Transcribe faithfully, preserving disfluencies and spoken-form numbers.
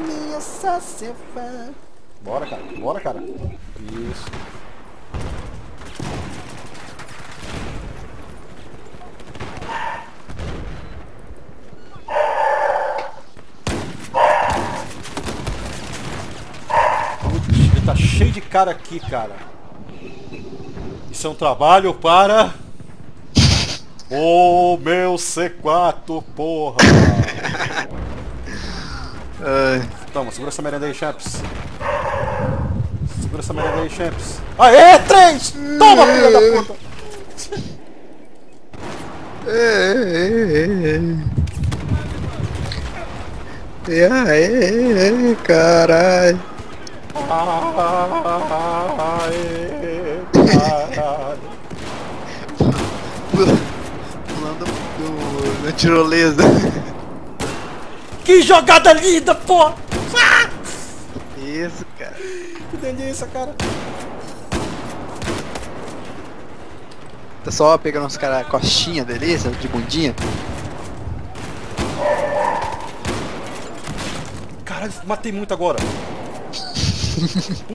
minha, só ser fã. Bora, cara. Bora, cara. Isso. Putz, tá cheio de cara aqui, cara. Isso é um trabalho para... O meu C quatro, porra! Ai. Toma, segura essa merenda aí, champs. Segura essa merenda aí, champs. Aê, três! Toma, filha da puta! E aí, caralho. Aê, caralho. Pulando do, da tirolesa. Que jogada linda, porra! Ah! Isso, cara. Que delícia, cara. Tá só pegando uns caras costinha, delícia, de bundinha. Caralho, matei muito agora.